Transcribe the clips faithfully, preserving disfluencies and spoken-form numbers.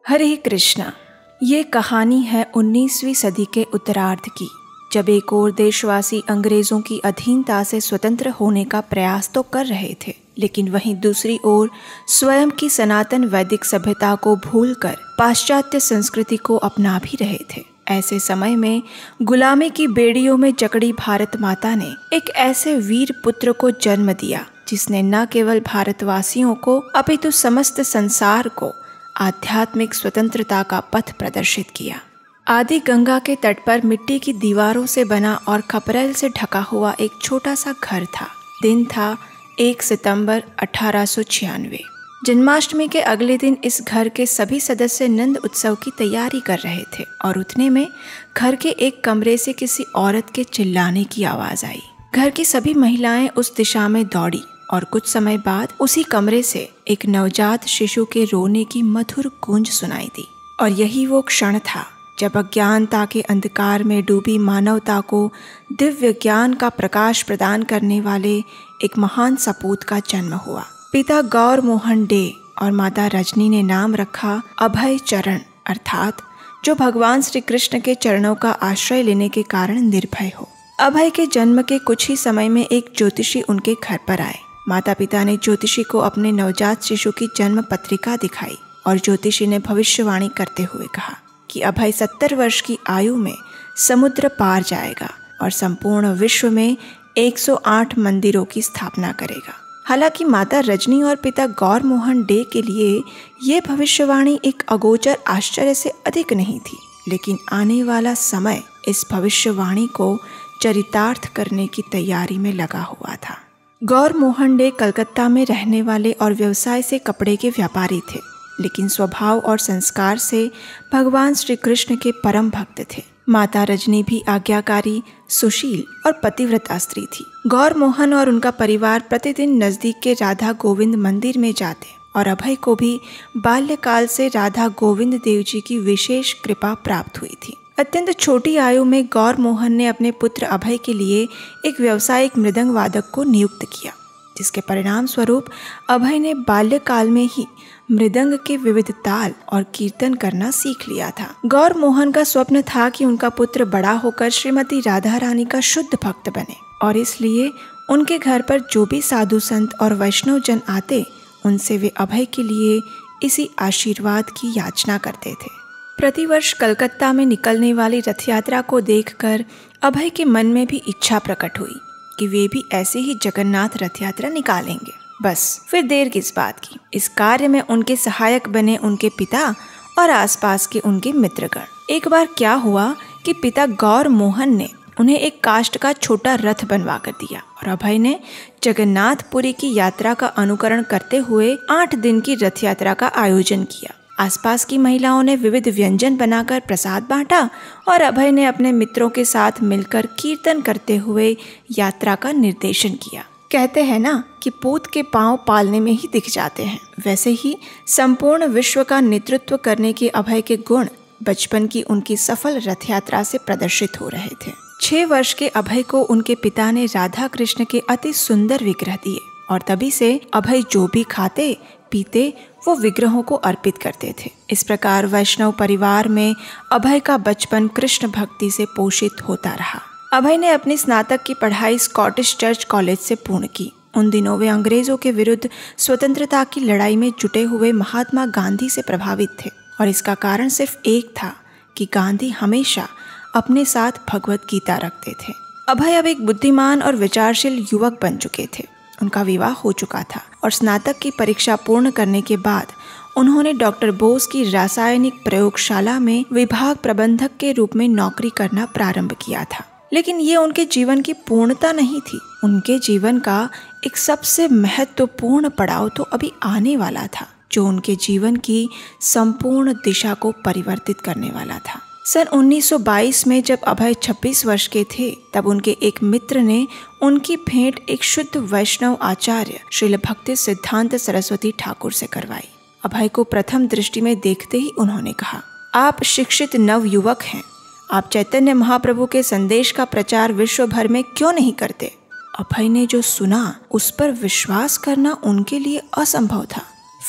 हरे कृष्णा। ये कहानी है उन्नीसवीं सदी के उत्तरार्ध की, जब एक और देशवासी अंग्रेजों की अधीनता से स्वतंत्र होने का प्रयास तो कर रहे थे, लेकिन वहीं दूसरी ओर स्वयं की सनातन वैदिक सभ्यता को भूलकर पाश्चात्य संस्कृति को अपना भी रहे थे। ऐसे समय में गुलामी की बेड़ियों में जकड़ी भारत माता ने एक ऐसे वीर पुत्र को जन्म दिया जिसने न केवल भारतवासियों को अपितु समस्त संसार को आध्यात्मिक स्वतंत्रता का पथ प्रदर्शित किया। आदि गंगा के तट पर मिट्टी की दीवारों से बना और खपरेल से ढका हुआ एक छोटा सा घर था। दिन था एक सितंबर अठारह सौ छियानवे। जन्माष्टमी के अगले दिन इस घर के सभी सदस्य नंद उत्सव की तैयारी कर रहे थे और उतने में घर के एक कमरे से किसी औरत के चिल्लाने की आवाज आई। घर की सभी महिलाएं उस दिशा में दौड़ी और कुछ समय बाद उसी कमरे से एक नवजात शिशु के रोने की मधुर गूंज सुनाई दी। और यही वो क्षण था जब अज्ञानता के अंधकार में डूबी मानवता को दिव्य ज्ञान का प्रकाश प्रदान करने वाले एक महान सपूत का जन्म हुआ। पिता गौर मोहन डे और माता रजनी ने नाम रखा अभय चरण, अर्थात जो भगवान श्री कृष्ण के चरणों का आश्रय लेने के कारण निर्भय हो। अभय के जन्म के कुछ ही समय में एक ज्योतिषी उनके घर पर आए। माता पिता ने ज्योतिषी को अपने नवजात शिशु की जन्म पत्रिका दिखाई और ज्योतिषी ने भविष्यवाणी करते हुए कहा कि अभय सत्तर वर्ष की आयु में समुद्र पार जाएगा और संपूर्ण विश्व में एक सौ आठ मंदिरों की स्थापना करेगा। हालांकि माता रजनी और पिता गौर मोहन डे के लिए ये भविष्यवाणी एक अगोचर आश्चर्य से अधिक नहीं थी, लेकिन आने वाला समय इस भविष्यवाणी को चरितार्थ करने की तैयारी में लगा हुआ था। गौर मोहन डे कलकत्ता में रहने वाले और व्यवसाय से कपड़े के व्यापारी थे, लेकिन स्वभाव और संस्कार से भगवान श्री कृष्ण के परम भक्त थे। माता रजनी भी आज्ञाकारी, सुशील और पतिव्रता स्त्री थी। गौर मोहन और उनका परिवार प्रतिदिन नजदीक के राधा गोविंद मंदिर में जाते और अभय को भी बाल्यकाल से राधा गोविंद देव जी की विशेष कृपा प्राप्त हुई थी। अत्यंत छोटी आयु में गौर मोहन ने अपने पुत्र अभय के लिए एक व्यावसायिक मृदंग वादक को नियुक्त किया, जिसके परिणाम स्वरूप अभय ने बाल्यकाल में ही मृदंग के विविध ताल और कीर्तन करना सीख लिया था। गौर मोहन का स्वप्न था कि उनका पुत्र बड़ा होकर श्रीमती राधा रानी का शुद्ध भक्त बने, और इसलिए उनके घर पर जो भी साधु संत और वैष्णव जन आते, उनसे वे अभय के लिए इसी आशीर्वाद की याचना करते थे। प्रतिवर्ष कलकत्ता में निकलने वाली रथ यात्रा को देखकर अभय के मन में भी इच्छा प्रकट हुई कि वे भी ऐसे ही जगन्नाथ रथ यात्रा निकालेंगे। बस फिर देर किस बात की। इस कार्य में उनके सहायक बने उनके पिता और आसपास के उनके मित्रगण। एक बार क्या हुआ कि पिता गौर मोहन ने उन्हें एक काष्ठ का छोटा रथ बनवा कर दिया और अभय ने जगन्नाथपुरी की यात्रा का अनुकरण करते हुए आठ दिन की रथ यात्रा का आयोजन किया। आसपास की महिलाओं ने विविध व्यंजन बनाकर प्रसाद बांटा और अभय ने अपने मित्रों के साथ मिलकर कीर्तन करते हुए यात्रा का निर्देशन किया। कहते हैं ना कि पूत के पांव पालने में ही दिख जाते हैं, वैसे ही संपूर्ण विश्व का नेतृत्व करने के अभय के गुण बचपन की उनकी सफल रथ यात्रा से प्रदर्शित हो रहे थे। छह वर्ष के अभय को उनके पिता ने राधा कृष्ण के अति सुंदर विग्रह दिए और तभी से अभय जो भी खाते पीते वो विग्रहों को अर्पित करते थे। इस प्रकार वैष्णव परिवार में अभय का बचपन कृष्ण भक्ति से पोषित होता रहा। अभय ने अपनी स्नातक की पढ़ाई स्कॉटिश चर्च कॉलेज से पूर्ण की। उन दिनों वे अंग्रेजों के विरुद्ध स्वतंत्रता की लड़ाई में जुटे हुए महात्मा गांधी से प्रभावित थे, और इसका कारण सिर्फ एक था कि गांधी हमेशा अपने साथ भगवत गीता रखते थे। अभय अब एक बुद्धिमान और विचारशील युवक बन चुके थे। उनका विवाह हो चुका था और स्नातक की परीक्षा पूर्ण करने के बाद उन्होंने डॉक्टर बोस की रासायनिक प्रयोगशाला में विभाग प्रबंधक के रूप में नौकरी करना प्रारंभ किया था। लेकिन ये उनके जीवन की पूर्णता नहीं थी। उनके जीवन का एक सबसे महत्वपूर्ण पड़ाव तो अभी आने वाला था, जो उनके जीवन की संपूर्ण दिशा को परिवर्तित करने वाला था। सन उन्नीस सौ बाईस में जब अभय छब्बीस वर्ष के थे, तब उनके एक मित्र ने उनकी भेंट एक शुद्ध वैष्णव आचार्य श्रील भक्ति सिद्धांत सरस्वती ठाकुर से करवाई। अभय को प्रथम दृष्टि में देखते ही उन्होंने कहा, आप शिक्षित नव युवक हैं, आप चैतन्य महाप्रभु के संदेश का प्रचार विश्व भर में क्यों नहीं करते। अभय ने जो सुना उस पर विश्वास करना उनके लिए असंभव था।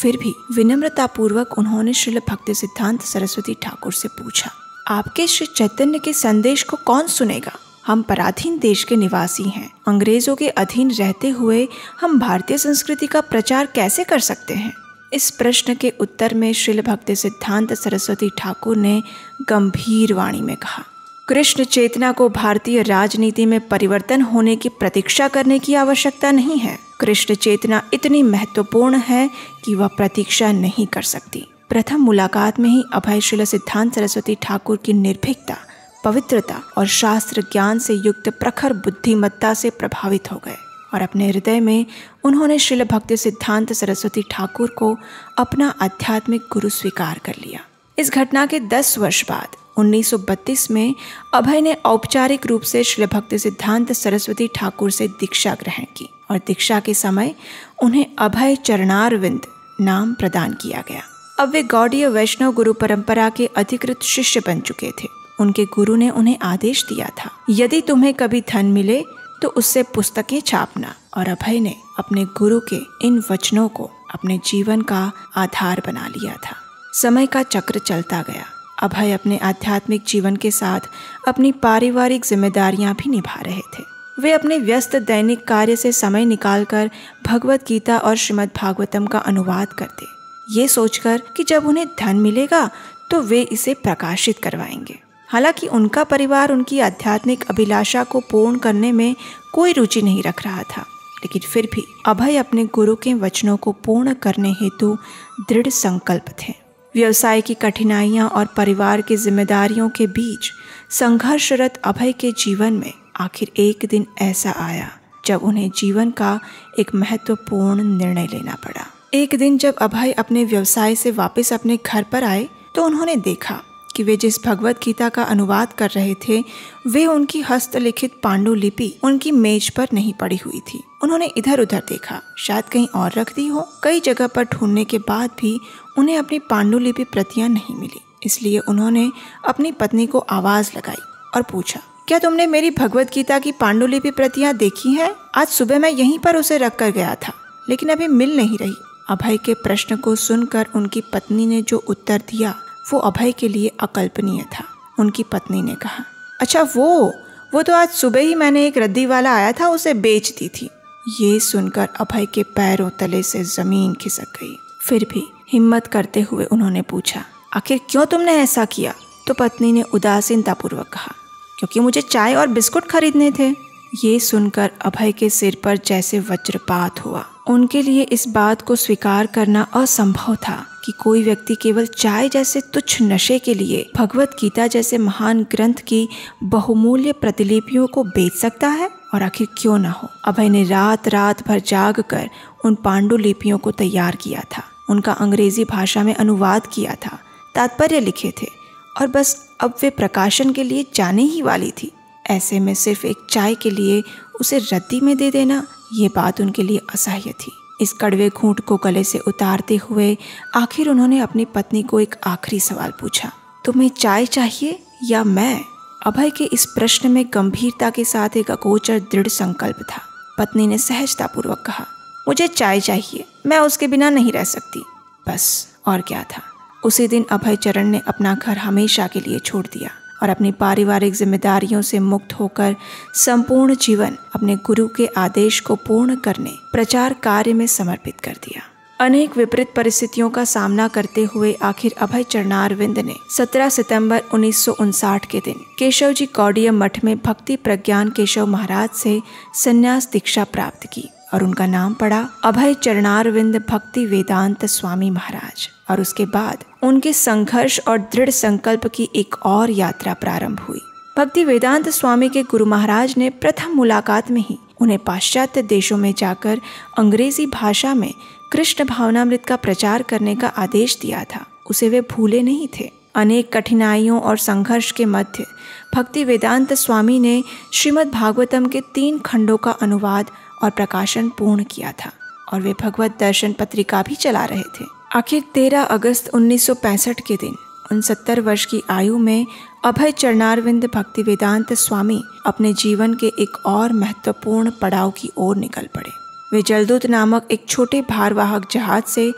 फिर भी विनम्रतापूर्वक उन्होंने श्रील भक्ति सिद्धांत सरस्वती ठाकुर से पूछा, आपके श्री चैतन्य के संदेश को कौन सुनेगा? हम पराधीन देश के निवासी हैं। अंग्रेजों के अधीन रहते हुए हम भारतीय संस्कृति का प्रचार कैसे कर सकते हैं? इस प्रश्न के उत्तर में श्रील भक्ति सिद्धांत सरस्वती ठाकुर ने गंभीर वाणी में कहा, कृष्ण चेतना को भारतीय राजनीति में परिवर्तन होने की प्रतीक्षा करने की आवश्यकता नहीं है। कृष्ण चेतना इतनी महत्वपूर्ण है कि वह प्रतीक्षा नहीं कर सकती। प्रथम मुलाकात में ही अभय श्रील सिद्धांत सरस्वती ठाकुर की निर्भीकता, पवित्रता और शास्त्र ज्ञान से युक्त प्रखर बुद्धिमत्ता से प्रभावित हो गए और अपने हृदय में उन्होंने श्रील भक्ति सिद्धांत सरस्वती ठाकुर को अपना आध्यात्मिक गुरु स्वीकार कर लिया। इस घटना के दस वर्ष बाद उन्नीस सौ बत्तीस में अभय ने औपचारिक रूप से श्रील भक्ति सिद्धांत सरस्वती ठाकुर से दीक्षा ग्रहण की और दीक्षा के समय उन्हें अभय चरणारविंद नाम प्रदान किया गया। अब वे गौड़ीय वैष्णव गुरु परंपरा के अधिकृत शिष्य बन चुके थे। उनके गुरु ने उन्हें आदेश दिया था, यदि तुम्हें कभी धन मिले तो उससे पुस्तकें छापना, और अभय ने अपने गुरु के इन वचनों को अपने जीवन का आधार बना लिया था। समय का चक्र चलता गया। अभय अपने आध्यात्मिक जीवन के साथ अपनी पारिवारिक जिम्मेदारियां भी निभा रहे थे। वे अपने व्यस्त दैनिक कार्य से समय निकालकर भगवत गीता और श्रीमद् भागवतम का अनुवाद करते, ये सोचकर कि जब उन्हें धन मिलेगा तो वे इसे प्रकाशित करवाएंगे। हालांकि उनका परिवार उनकी आध्यात्मिक अभिलाषा को पूर्ण करने में कोई रुचि नहीं रख रहा था, लेकिन फिर भी अभय अपने गुरु के वचनों को पूर्ण करने हेतु दृढ़ संकल्प थे। व्यवसाय की कठिनाइयां और परिवार की जिम्मेदारियों के बीच संघर्षरत अभय के जीवन में आखिर एक दिन ऐसा आया जब उन्हें जीवन का एक महत्वपूर्ण निर्णय लेना पड़ा। एक दिन जब अभय अपने व्यवसाय से वापस अपने घर पर आए तो उन्होंने देखा कि वे जिस भगवत गीता का अनुवाद कर रहे थे वे उनकी हस्तलिखित पांडुलिपि उनकी मेज पर नहीं पड़ी हुई थी। उन्होंने इधर उधर देखा, शायद कहीं और रख दी हो। कई जगह पर ढूंढने के बाद भी उन्हें अपनी पांडुलिपि प्रतियां नहीं मिली। इसलिए उन्होंने अपनी पत्नी को आवाज लगाई और पूछा, क्या तुमने मेरी भगवत गीता की पांडुलिपि प्रतियां देखी हैं? आज सुबह मैं यहीं पर उसे रख कर गया था, लेकिन अभी मिल नहीं रही। अभय के प्रश्न को सुनकर उनकी पत्नी ने जो उत्तर दिया वो अभय के लिए अकल्पनीय था। उनकी पत्नी ने कहा, अच्छा वो वो तो आज सुबह ही मैंने एक रद्दी वाला आया था, उसे बेच दी थी। ये सुनकर अभय के पैरों तले से जमीन खिसक गई। फिर भी हिम्मत करते हुए उन्होंने पूछा, आखिर क्यों तुमने ऐसा किया? तो पत्नी ने उदासीनतापूर्वक कहा, क्योंकि मुझे चाय और बिस्कुट खरीदने थे। ये सुनकर अभय के सिर पर जैसे वज्रपात हुआ। उनके लिए इस बात को स्वीकार करना असंभव था कि कोई व्यक्ति केवल चाय जैसे तुच्छ नशे के लिए भगवत गीता जैसे महान ग्रंथ की बहुमूल्य प्रतिलिपियों को बेच सकता है। और आखिर क्यों न हो, अभय ने रात रात भर जाग कर उन पांडुलिपियों को तैयार किया था, उनका अंग्रेजी भाषा में अनुवाद किया था, तात्पर्य लिखे थे और बस अब वे प्रकाशन के लिए जाने ही वाली थी। ऐसे में सिर्फ एक चाय के लिए उसे रद्दी में दे देना, ये बात उनके लिए असह्य थी। इस कड़वे घूंट को गले से उतारते हुए आखिर उन्होंने अपनी पत्नी को एक आखिरी सवाल पूछा, तुम्हें चाय चाहिए या मैं? अभय के इस प्रश्न में गंभीरता के साथ एक अगोचर दृढ़ संकल्प था। पत्नी ने सहजतापूर्वक कहा, मुझे चाय चाहिए, मैं उसके बिना नहीं रह सकती। बस और क्या था। उसी दिन अभय चरण ने अपना घर हमेशा के लिए छोड़ दिया और अपनी पारिवारिक जिम्मेदारियों से मुक्त होकर संपूर्ण जीवन अपने गुरु के आदेश को पूर्ण करने, प्रचार कार्य में समर्पित कर दिया। अनेक विपरीत परिस्थितियों का सामना करते हुए आखिर अभय चरणारविंद ने सत्रह सितंबर उन्नीस सौ उनसाठ के दिन केशव जी गौड़ीय मठ में भक्ति प्रज्ञान केशव महाराज से संन्यास दीक्षा प्राप्त की और उनका नाम पड़ा अभय चरणारविंद भक्ति वेदांत स्वामी महाराज। और उसके बाद उनके संघर्ष और दृढ़ संकल्प की एक और यात्रा प्रारंभ हुई। भक्ति वेदांत स्वामी के गुरु महाराज ने प्रथम मुलाकात में ही उन्हें पाश्चात्य देशों में जाकर अंग्रेजी भाषा में कृष्ण भावनामृत का प्रचार करने का आदेश दिया था। उसे वे भूले नहीं थे। अनेक कठिनाइयों और संघर्ष के मध्य भक्ति वेदांत स्वामी ने श्रीमद् भागवतम के तीन खंडों का अनुवाद और प्रकाशन पूर्ण किया था और वे भगवत दर्शन पत्रिका भी चला रहे थे। आखिर तेरह अगस्त उन्नीस सौ पैंसठ के दिन उनसत्तर वर्ष की आयु में अभय चरणारविंद भक्ति वेदांत स्वामी अपने जीवन के एक और महत्वपूर्ण पड़ाव की ओर निकल पड़े। वे जलदूत नामक एक छोटे भारवाहक जहाज से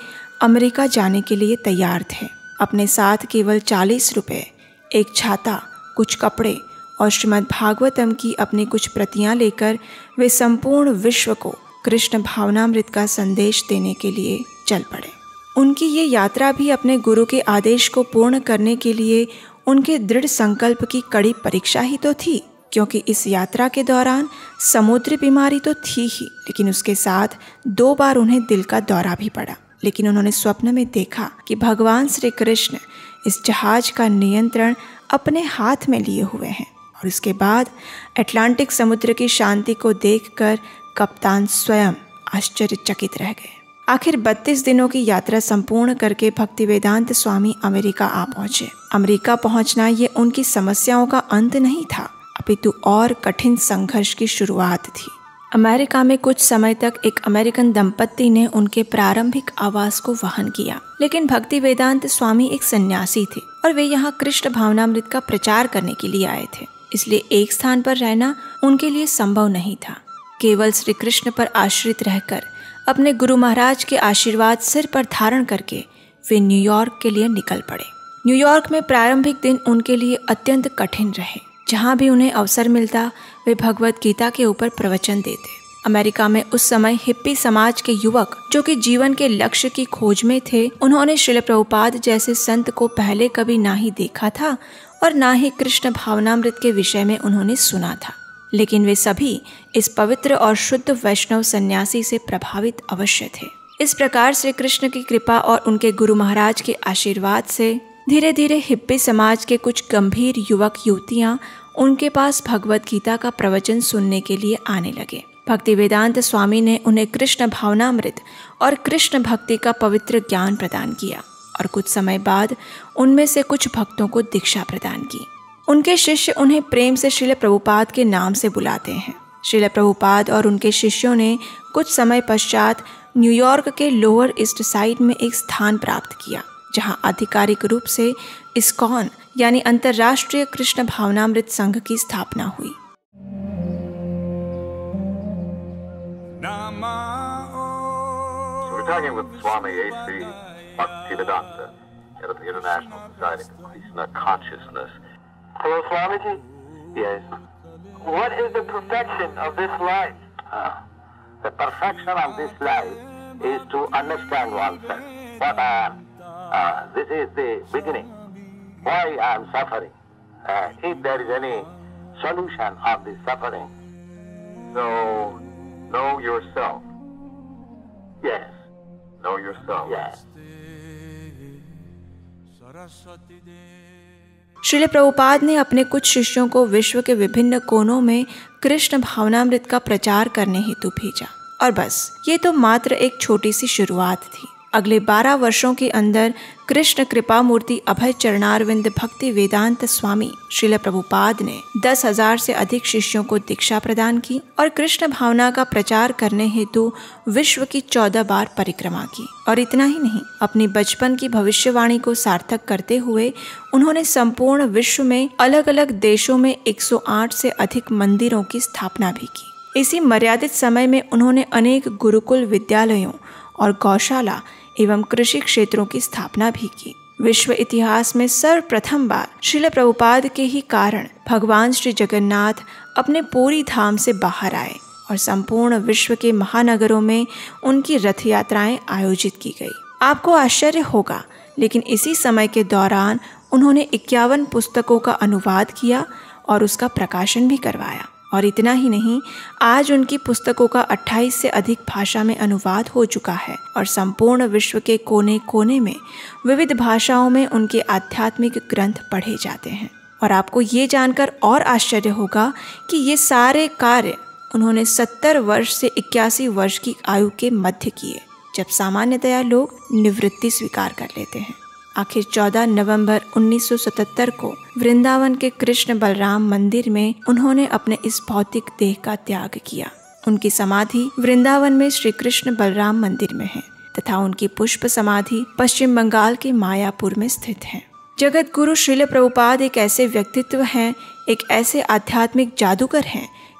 अमेरिका जाने के लिए तैयार थे। अपने साथ केवल चालीस रुपए, एक छाता, कुछ कपड़े और श्रीमद् भागवतम की अपनी कुछ प्रतियां लेकर वे संपूर्ण विश्व को कृष्ण भावनामृत का संदेश देने के लिए चल पड़े। उनकी ये यात्रा भी अपने गुरु के आदेश को पूर्ण करने के लिए उनके दृढ़ संकल्प की कड़ी परीक्षा ही तो थी, क्योंकि इस यात्रा के दौरान समुद्री बीमारी तो थी ही, लेकिन उसके साथ दो बार उन्हें दिल का दौरा भी पड़ा। लेकिन उन्होंने स्वप्न में देखा कि भगवान श्री कृष्ण इस जहाज का नियंत्रण अपने हाथ में लिए हुए हैं। और उसके बाद अटलांटिक समुद्र की शांति को देखकर कप्तान स्वयं आश्चर्यचकित रह गए। आखिर बत्तीस दिनों की यात्रा संपूर्ण करके भक्तिवेदांत स्वामी अमेरिका आ पहुंचे। अमेरिका पहुंचना ये उनकी समस्याओं का अंत नहीं था, अपितु और कठिन संघर्ष की शुरुआत थी। अमेरिका में कुछ समय तक एक अमेरिकन दंपत्ति ने उनके प्रारंभिक आवास को वहन किया, लेकिन भक्तिवेदांत स्वामी एक सन्यासी थे और वे यहाँ कृष्ण भावनामृत का प्रचार करने के लिए आए थे। इसलिए एक स्थान पर रहना उनके लिए संभव नहीं था। केवल श्री कृष्ण पर आश्रित रहकर अपने गुरु महाराज के आशीर्वाद सिर पर धारण करके वे न्यूयॉर्क के लिए निकल पड़े। न्यूयॉर्क में प्रारंभिक दिन उनके लिए अत्यंत कठिन रहे। जहाँ भी उन्हें अवसर मिलता वे भगवत गीता के ऊपर प्रवचन देते। अमेरिका में उस समय हिप्पी समाज के युवक जो कि जीवन के लक्ष्य की खोज में थे, उन्होंने श्रील प्रभुपाद जैसे संत को पहले कभी ना ही देखा था और ना ही कृष्ण भावनामृत के विषय में उन्होंने सुना था। लेकिन वे सभी इस पवित्र और शुद्ध वैष्णव सन्यासी से प्रभावित अवश्य थे। इस प्रकार श्री कृष्ण की कृपा और उनके गुरु महाराज के आशीर्वाद से धीरे धीरे हिप्पी समाज के कुछ गंभीर युवक युवतियां उनके पास भगवत गीता का प्रवचन सुनने के लिए आने लगे। भक्तिवेदांत स्वामी ने उन्हें कृष्ण भावनामृत और कृष्ण भक्ति का पवित्र ज्ञान प्रदान किया और कुछ समय बाद उनमें से कुछ भक्तों को दीक्षा प्रदान की। उनके शिष्य उन्हें प्रेम से श्रील प्रभुपाद के नाम से बुलाते हैं। श्रील प्रभुपाद और उनके शिष्यों ने कुछ समय पश्चात न्यूयॉर्क के लोअर ईस्ट साइड में एक स्थान प्राप्त किया, जहां आधिकारिक रूप से इस्कॉन यानी अंतर्राष्ट्रीय कृष्ण भावनामृत संघ की स्थापना हुई। So we're talking with Swami A C Bhaktivedanta, head of the International Society for Krishna Consciousness. Hello, Swamiji. Yes. What is the perfection of this life? Uh, the perfection of this life is to understand oneself. What I am. Uh, this is the beginning. Why I am suffering. Uh, if there is any solution of this suffering. So, know yourself. Yes. Know yourself. Yes. Srila Prabhupada ने अपने कुछ शिष्यों को विश्व के विभिन्न कोनों में कृष्ण भावनामृत का प्रचार करने हेतु भेजा और बस ये तो मात्र एक छोटी सी शुरुआत थी। अगले बारह वर्षों के अंदर कृष्ण कृपा मूर्ति अभय चरणारविंद भक्ति वेदांत स्वामी श्रील प्रभुपाद ने दस हजार से अधिक शिष्यों को दीक्षा प्रदान की और कृष्ण भावना का प्रचार करने हेतु विश्व की चौदह बार परिक्रमा की। और इतना ही नहीं, अपनी बचपन की भविष्यवाणी को सार्थक करते हुए उन्होंने संपूर्ण विश्व में अलग अलग देशों में एक सौ आठ से अधिक मंदिरों की स्थापना भी की। इसी मर्यादित समय में उन्होंने अनेक गुरुकुल विद्यालयों और गौशाला एवं कृषि क्षेत्रों की स्थापना भी की। विश्व इतिहास में सर्वप्रथम बार श्रील प्रभुपाद के ही कारण भगवान श्री जगन्नाथ अपने पूरी धाम से बाहर आए और संपूर्ण विश्व के महानगरों में उनकी रथ यात्राएं आयोजित की गई। आपको आश्चर्य होगा, लेकिन इसी समय के दौरान उन्होंने इक्यावन पुस्तकों का अनुवाद किया और उसका प्रकाशन भी करवाया। और इतना ही नहीं, आज उनकी पुस्तकों का अट्ठाईस से अधिक भाषा में अनुवाद हो चुका है और संपूर्ण विश्व के कोने कोने में विविध भाषाओं में उनके आध्यात्मिक ग्रंथ पढ़े जाते हैं। और आपको ये जानकर और आश्चर्य होगा कि ये सारे कार्य उन्होंने सत्तर वर्ष से इक्यासी वर्ष की आयु के मध्य किए, जब सामान्यतया लोग निवृत्ति स्वीकार कर लेते हैं। आखिर चौदह नवंबर उन्नीस सौ सतहत्तर को वृंदावन के कृष्ण बलराम मंदिर में उन्होंने अपने इस भौतिक देह का त्याग किया। उनकी समाधि वृंदावन में श्री कृष्ण बलराम मंदिर में है तथा उनकी पुष्प समाधि पश्चिम बंगाल के मायापुर में स्थित है। जगत गुरु श्रील प्रभुपाद एक ऐसे व्यक्तित्व हैं, एक ऐसे आध्यात्मिक जादूगर हैं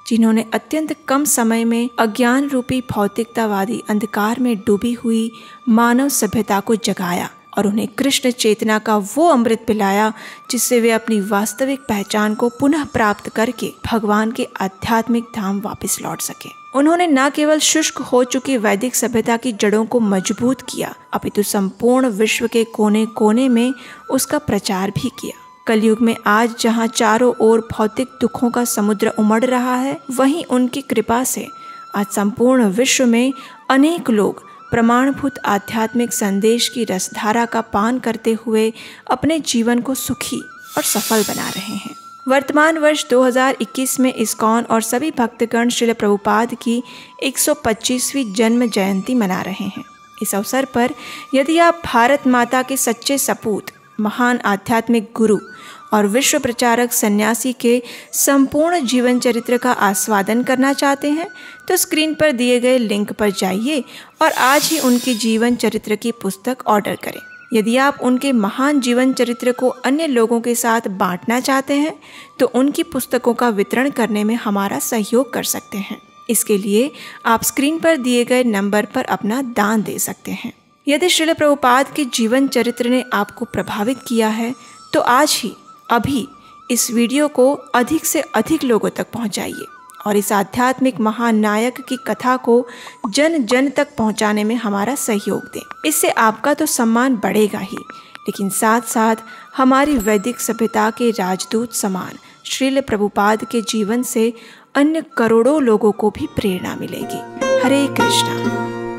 जिन्होंने अत्यंत कम समय में अज्ञान रूपी भौतिकतावादी अंधकार में डूबी हुई मानव सभ्यता को जगाया और उन्हें कृष्ण चेतना का वो अमृत पिलाया जिससे वे अपनी वास्तविक पहचान को पुनः प्राप्त करके भगवान के आध्यात्मिक धाम वापस लौट सके। उन्होंने न केवल शुष्क हो चुकी वैदिक सभ्यता की जड़ों को मजबूत किया, अपितु संपूर्ण विश्व के कोने कोने में उसका प्रचार भी किया। कलयुग में आज जहाँ चारों ओर भौतिक दुखों का समुद्र उमड़ रहा है, वहीं उनकी कृपा से आज संपूर्ण विश्व में अनेक लोग प्रमाणभूत आध्यात्मिक संदेश की रसधारा का पान करते हुए अपने जीवन को सुखी और सफल बना रहे हैं। वर्तमान वर्ष दो हज़ार इक्कीस में इस्कॉन और सभी भक्तगण श्रील प्रभुपाद की एक सौ पच्चीसवीं जन्म जयंती मना रहे हैं। इस अवसर पर यदि आप भारत माता के सच्चे सपूत, महान आध्यात्मिक गुरु और विश्व प्रचारक सन्यासी के संपूर्ण जीवन चरित्र का आस्वादन करना चाहते हैं तो स्क्रीन पर दिए गए लिंक पर जाइए और आज ही उनके जीवन चरित्र की पुस्तक ऑर्डर करें। यदि आप उनके महान जीवन चरित्र को अन्य लोगों के साथ बांटना चाहते हैं तो उनकी पुस्तकों का वितरण करने में हमारा सहयोग कर सकते हैं। इसके लिए आप स्क्रीन पर दिए गए नंबर पर अपना दान दे सकते हैं। यदि श्रील प्रभुपाद के जीवन चरित्र ने आपको प्रभावित किया है तो आज ही अभी इस वीडियो को अधिक से अधिक लोगों तक पहुंचाइए और इस आध्यात्मिक महान नायक की कथा को जन जन तक पहुंचाने में हमारा सहयोग दें। इससे आपका तो सम्मान बढ़ेगा ही, लेकिन साथ साथ हमारी वैदिक सभ्यता के राजदूत समान श्रील प्रभुपाद के जीवन से अन्य करोड़ों लोगों को भी प्रेरणा मिलेगी। हरे Krishna.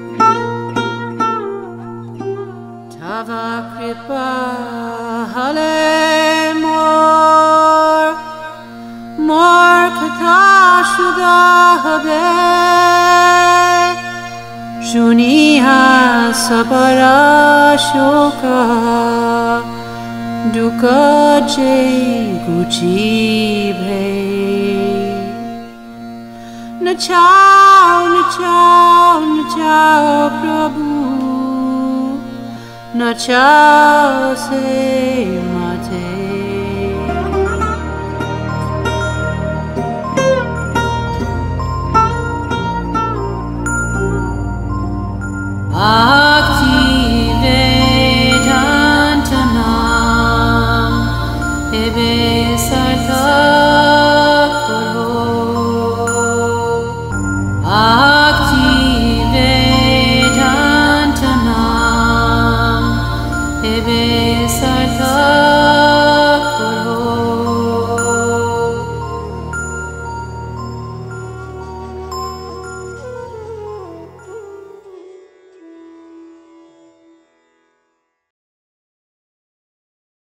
Tava kripa hale mor mor katha shuda habe shuniha sabara shoka duka je guchi bhe nachao nachao nachao prabhu Nachao se mate Ak